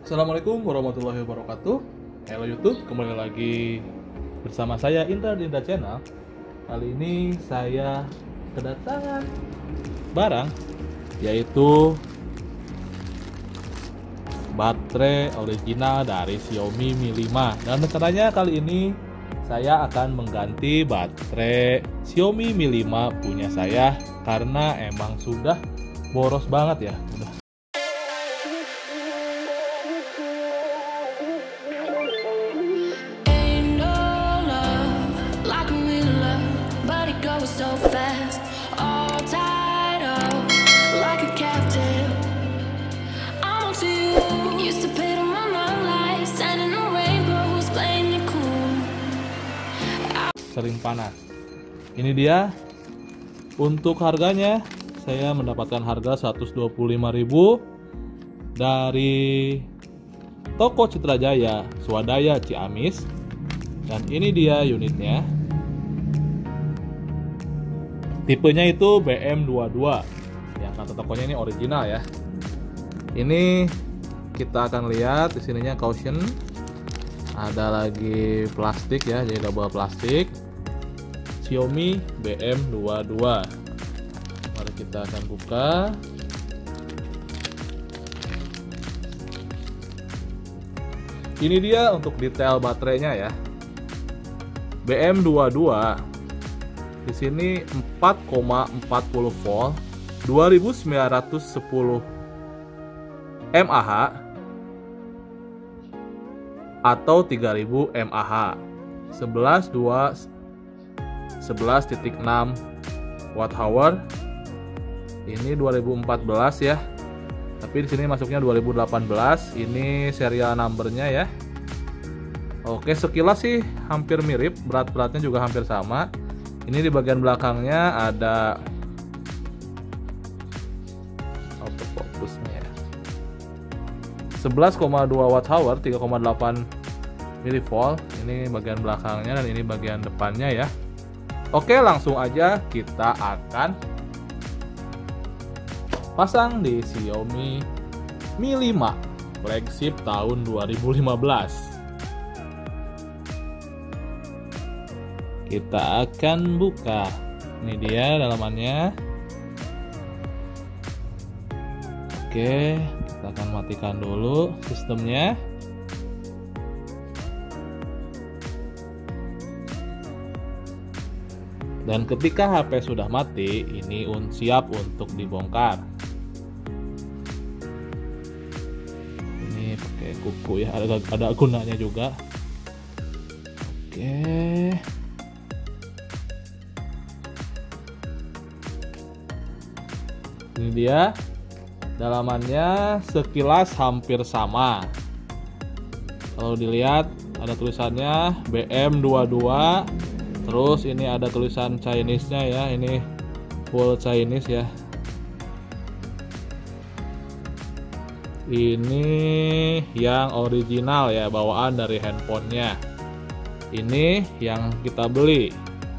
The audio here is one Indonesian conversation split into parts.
Assalamualaikum warahmatullahi wabarakatuh. Halo YouTube, kembali lagi bersama saya Indra di Indra Channel. Kali ini saya kedatangan barang, yaitu baterai original dari Xiaomi Mi 5. Dan rencananya kali ini saya akan mengganti baterai Xiaomi Mi 5 punya saya, karena emang sudah boros banget ya. Sering panas. Ini dia. Untuk harganya saya mendapatkan harga 125.000 dari toko Citra Jaya Swadaya Ciamis. Dan ini dia unitnya. Tipenya itu BM22. Yang kata tokonya ini original ya. Ini kita akan lihat di sininya caution. Ada lagi plastik ya, jadi double plastik. Xiaomi BM22. Mari kita akan buka. Ini dia untuk detail baterainya ya. BM22 di sini 4,40 volt, 2910 mAh atau 3000 mAh. 11,6 watt hour. Ini 2014 ya. Tapi di sini masuknya 2018. Ini serial numbernya ya. Oke, sekilas sih hampir mirip, berat-beratnya juga hampir sama. Ini di bagian belakangnya ada autofocusnya ya. 11,2 watt hour, 3,8 mV. Ini bagian belakangnya dan ini bagian depannya ya. Oke, langsung aja kita akan pasang di Xiaomi Mi 5 flagship tahun 2015. Kita akan buka. Ini dia dalamannya. Oke, kita akan matikan dulu sistemnya. Dan ketika HP sudah mati, ini siap untuk dibongkar. Ini pakai kuku ya, ada gunanya juga. Oke. Ini dia dalamannya, sekilas hampir sama. Kalau dilihat ada tulisannya BM22. Terus ini ada tulisan Chinese-nya ya, ini full Chinese ya. Ini yang original ya, bawaan dari handphonenya. Ini yang kita beli.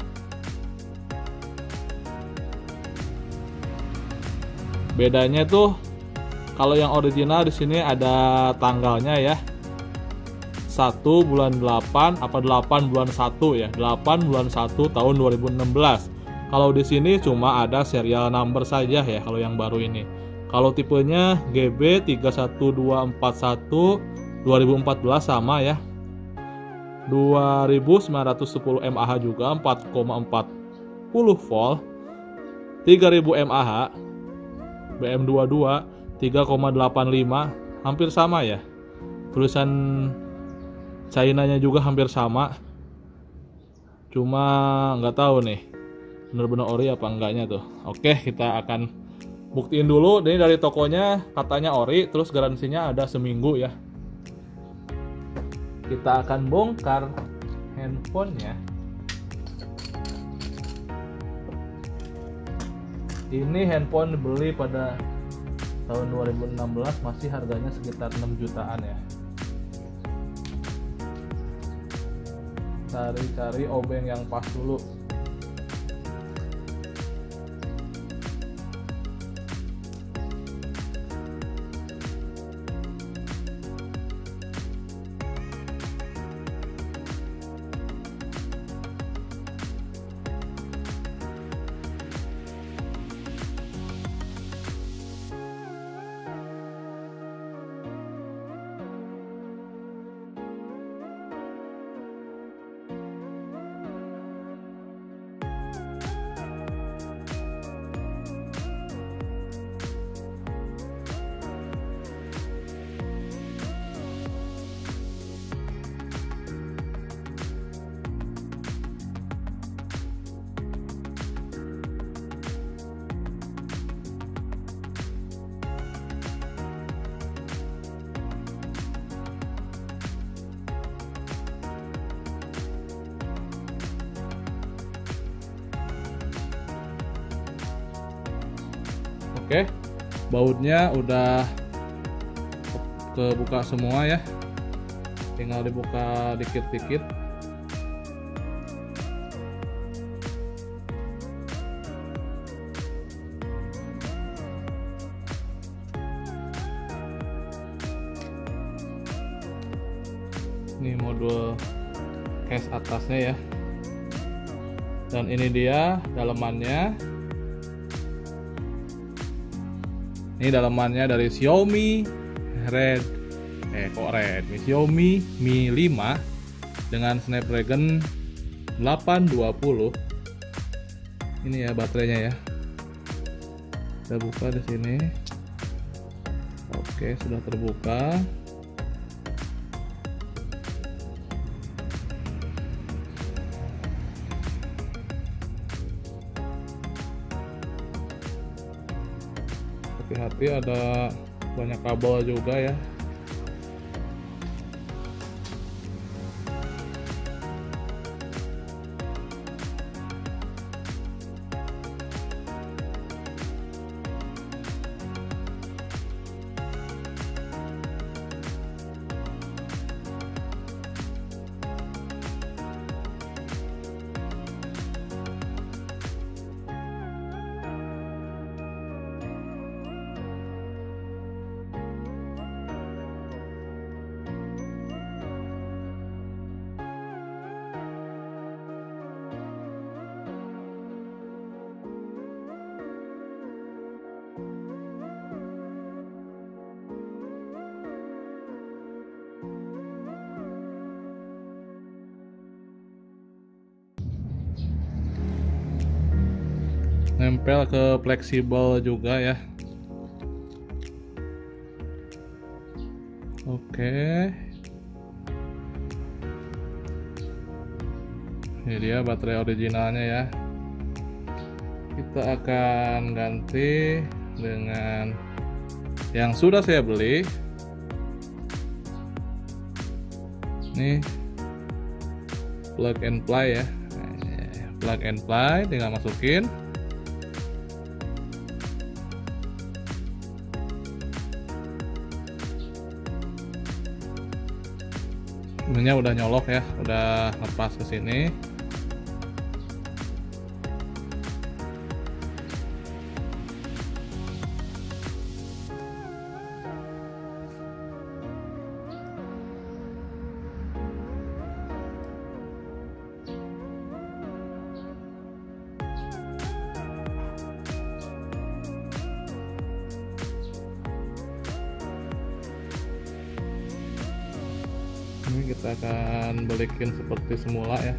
Bedanya tuh kalau yang original di sini ada tanggalnya ya. 1 bulan 8 apa 8 bulan 1 ya, 8 bulan 1 tahun 2016. Kalau di sini cuma ada serial number saja ya kalau yang baru ini. Kalau tipenya GB31241 2014 sama ya. 2910 mAh juga, 4,40 volt, 3000 mAh. BM22 3,85, hampir sama ya. Tulisan China-nya juga hampir sama. Cuma nggak tahu nih bener-bener ori apa enggaknya tuh. Oke, kita akan buktiin dulu. Ini dari tokonya katanya ori, terus garansinya ada seminggu ya. Kita akan bongkar handphonenya. Ini handphone dibeli pada tahun 2016, masih harganya sekitar 6 jutaan ya. Cari-cari obeng yang pas dulu. Oke, bautnya udah kebuka semua ya, tinggal dibuka dikit-dikit. Ini modul case atasnya ya, dan ini dia dalemannya. Ini dalemannya dari Xiaomi Xiaomi Mi 5 dengan Snapdragon 820. Ini ya baterainya ya, kita buka di sini. Oke, sudah terbuka. Hati-hati, ada banyak kabel juga ya. Nempel ke fleksibel juga ya. Oke, ini dia baterai originalnya ya. Kita akan ganti dengan yang sudah saya beli. Ini plug and play ya, plug and play, tinggal masukin. Ininya udah nyolok ya, udah lepas ke sini. Ini kita akan balikin seperti semula ya.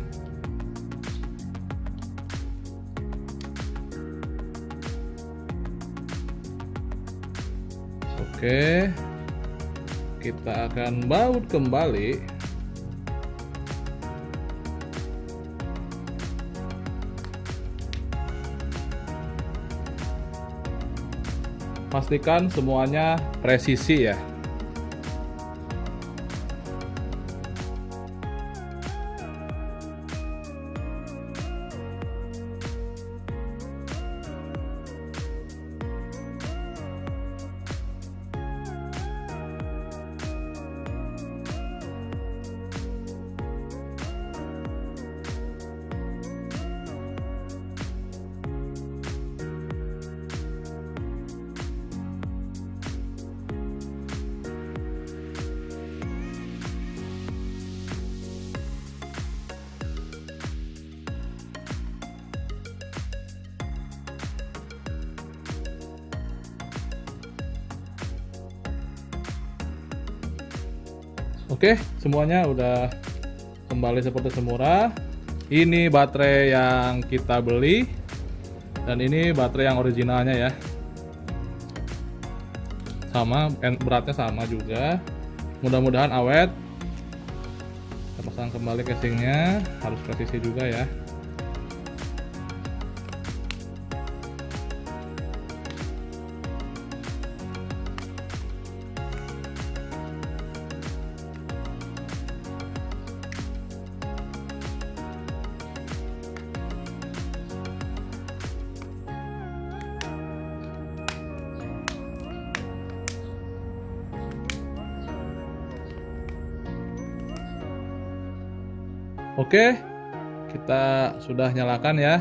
Oke, kita akan baut kembali. Pastikan semuanya presisi ya. Oke, semuanya udah kembali seperti semula. Ini baterai yang kita beli, dan ini baterai yang originalnya ya. Sama, beratnya sama juga. Mudah-mudahan awet. Kita pasang kembali casingnya, harus presisi juga ya. Oke, kita sudah nyalakan ya.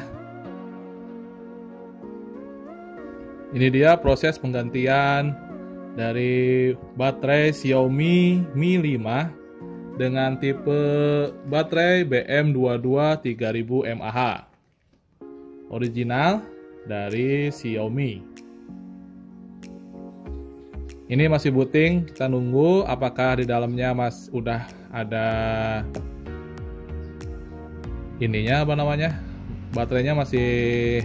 Ini dia proses penggantian dari baterai Xiaomi Mi 5 dengan tipe baterai BM22 3000 mAh. Original dari Xiaomi. Ini masih booting, kita nunggu apakah di dalamnya udah ada ininya baterainya masih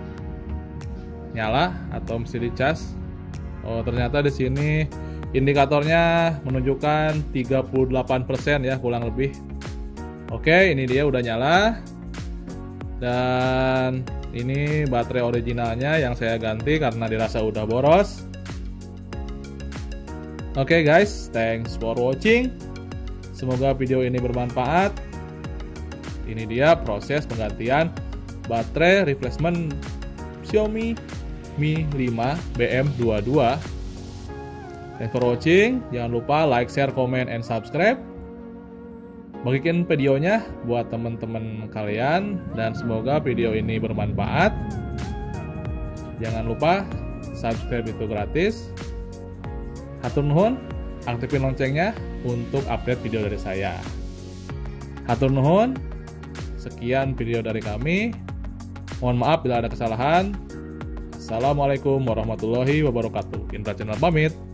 nyala atau mesti dicas. Oh, ternyata di sini indikatornya menunjukkan 38% ya, kurang lebih. Oke, ini dia udah nyala. Dan ini baterai originalnya yang saya ganti karena dirasa udah boros. Oke guys, thanks for watching. Semoga video ini bermanfaat. Ini dia proses penggantian baterai replacement Xiaomi Mi 5 BM22. Thanks for watching. Jangan lupa like, share, comment, and subscribe. Bagikan videonya buat teman-teman kalian dan semoga video ini bermanfaat. Jangan lupa subscribe itu gratis. Hatur nuhun, aktifin loncengnya untuk update video dari saya. Hatur nuhun. Sekian video dari kami. Mohon maaf bila ada kesalahan. Assalamualaikum warahmatullahi wabarakatuh. Indra Channel pamit.